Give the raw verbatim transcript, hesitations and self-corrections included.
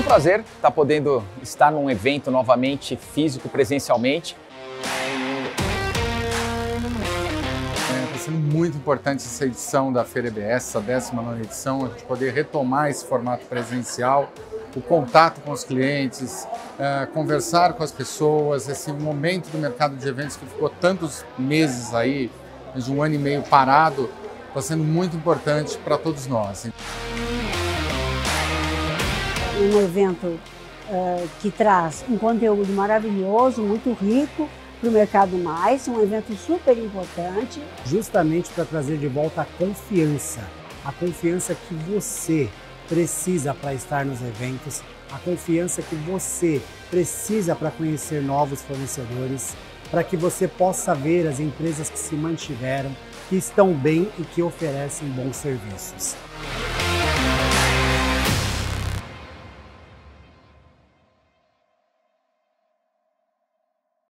prazer estar podendo estar num evento novamente físico, presencialmente. Está sendo muito importante essa edição da Feira E B S, essa décima nona edição, a gente poder retomar esse formato presencial, o contato com os clientes, uh, conversar com as pessoas, esse momento do mercado de eventos que ficou tantos meses aí, de um ano e meio parado, está sendo muito importante para todos nós. Um evento uh, que traz um conteúdo maravilhoso, muito rico para o Mercado Mais, um evento super importante. Justamente para trazer de volta a confiança, a confiança que você precisa para estar nos eventos, a confiança que você precisa para conhecer novos fornecedores, para que você possa ver as empresas que se mantiveram, que estão bem e que oferecem bons serviços.